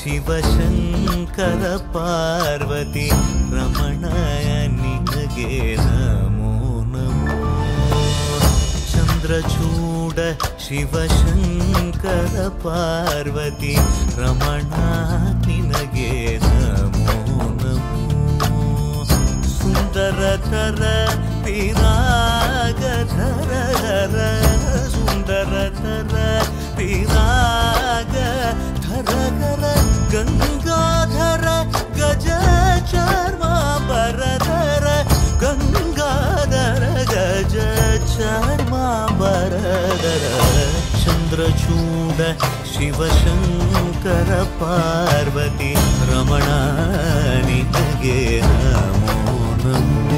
ಶಿವಶಂಕರ ಪಾರ್ವತಿ ರಮಣ ನಿನಗೆ ನಮೋ ನಮೋ. ಚಂದ್ರಚೂಡ ಶಿವಶಂಕರ ಪಾರ್ವತಿ ರಮಣ ನಿನಗೆ ನಮೋ ನಮೋ. ಸುಂದರತರ ವಿರಾಗಧರ ಹರ ಸುಂದರತರ ವಿರಾಗ ಧರ ಗಂಗಾಧರ ಗಜ ಚರ್ಮಾಂಬರಧರ ಗಂಗಾಧರ ಗಜ ಚರ್ಮಾಂಬರಧರ. ಚಂದ್ರಚೂಡ ಶಿವಶಂಕರ ಪಾರ್ವತಿ ರಮಣ ನಿನಗೆ ನಮೋ ನಮೋ.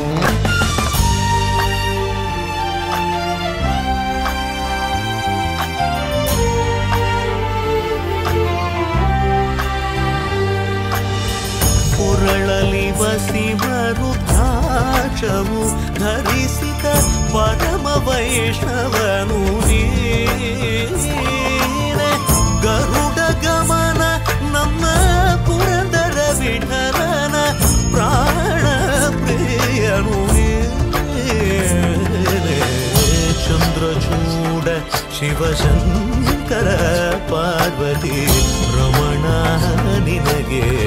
ಪುರಳಲಿ ವಸಿಮರುದ್ರಾಕ್ಷವು ಧರಿಸಿದ ಪರಮ ವೈಷ್ಣವನು ನೀನೆ. ಗರುಡ ಗಮನ ನಮ್ಮ ಪುರಂದರ ವಿಠಲನ ಪ್ರಾಣ ಪ್ರಿಯನು ನೀನೆ. ಚಂದ್ರಚೂಡ ಶಿವಶಂಕರ ಪಾರ್ವತಿ ರಮಣ ನಿನಗೆ